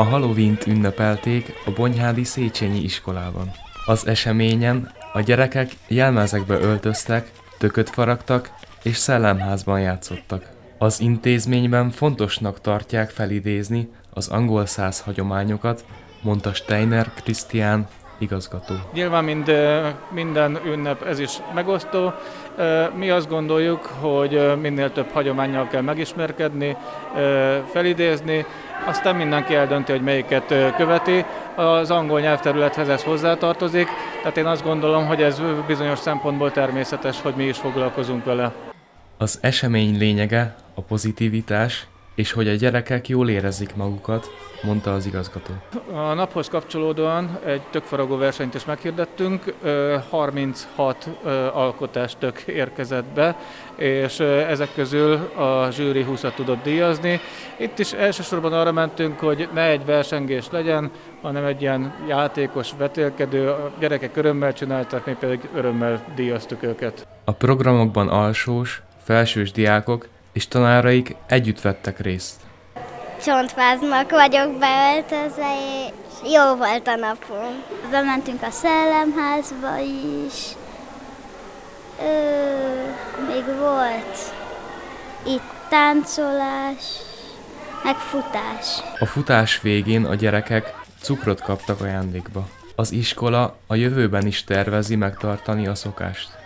A Halloweent ünnepelték a Bonyhádi Széchenyi iskolában. Az eseményen a gyerekek jelmezekbe öltöztek, tököt faragtak és szellemházban játszottak. Az intézményben fontosnak tartják felidézni az angol száz hagyományokat, mondta Steiner Krisztián igazgató. Nyilván minden ünnep ez is megosztó. Mi azt gondoljuk, hogy minél több hagyománnyal kell megismerkedni, felidézni, aztán mindenki eldönti, hogy melyiket követi. Az angol nyelvterülethez ez hozzátartozik, tehát én azt gondolom, hogy ez bizonyos szempontból természetes, hogy mi is foglalkozunk vele. Az esemény lényege a pozitivitás, és hogy a gyerekek jól érezzék magukat, mondta az igazgató. A naphoz kapcsolódóan egy tökfaragó versenyt is meghirdettünk, 36 alkotástök érkezett be, és ezek közül a zsűri 20-at tudott díjazni. Itt is elsősorban arra mentünk, hogy ne egy versengés legyen, hanem egy ilyen játékos, vetélkedő, a gyerekek örömmel csináltak, mi pedig örömmel díjaztuk őket. A programokban alsós, felsős diákok és tanáraik együtt vettek részt. Csontváznak vagyok beöltözve, és jó volt a napom. Bementünk a szellemházba is. Még volt itt táncolás, meg futás. A futás végén a gyerekek cukrot kaptak ajándékba. Az iskola a jövőben is tervezi megtartani a szokást.